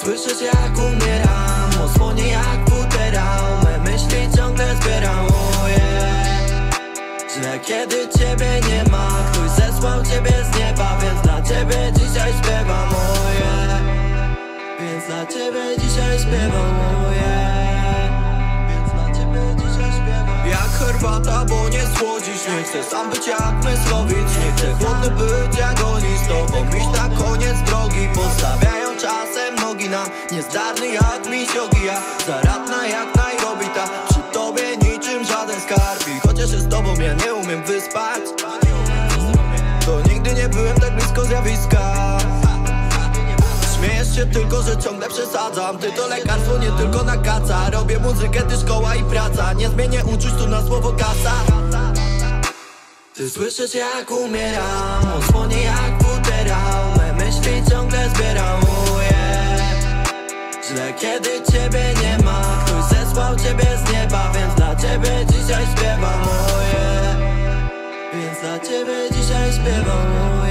słyszysz jak umieram, osłonię jak futerał. Me myśli ciągle zbieram, źle kiedy ciebie nie ma. Ktoś zesłał ciebie z nieba, więc dla ciebie dzisiaj śpiewam, więc dla ciebie dzisiaj śpiewam, więc dla ciebie dzisiaj śpiewam. Jak herbata, bo nie słodzisz. Nie chcę sam być jak Mysłowicz. Nie chcę chłodny być jak oni. Z tobą iść na koniec drogi. Postawiają czasem nogi na niezdarny jak misiogi. Ja zaradna jak Nairobi, ta przy tobie niczym żaden skarb. I chociaż się z tobą ja nie umiem wyspać, to nigdy nie byłem tak blisko zjawiska. Śmiejesz się tylko, że ciągle przesadzam. Ty to lekarstwo nie tylko na kaca. Robię muzykę, ty szkoła i praca. Nie zmienię uczuć tu na słowo kasa. Ty słyszysz jak umieram, osłonię jak futerał. Me myśli ciągle zbieram, źle kiedy ciebie nie ma. Ktoś zesłał ciebie z nieba, więc dla ciebie dzisiaj śpiewam, więc dla ciebie dzisiaj śpiewam,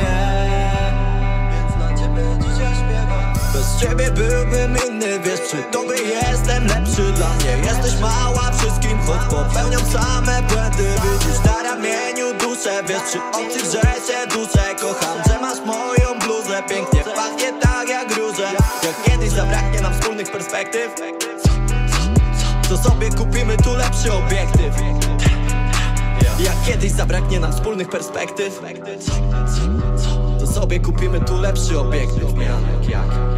więc dla ciebie dzisiaj śpiewam. Bez ciebie byłbym inny, wiesz, przy tobie jestem lepszy. Dla mnie jesteś mała wszystkim, choć popełniam same błędy. Widzisz na ramieniu duszę, wiesz, przy obcych, że się duszę. Kocham, że masz moją bluzę, pięknie pachnie tak jak róże. Jak kiedyś zabraknie nam wspólnych perspektyw, to sobie kupimy tu lepszy obiektyw. Jak kiedyś zabraknie nam wspólnych perspektyw, to sobie kupimy tu lepszy obiektyw. Mianek jak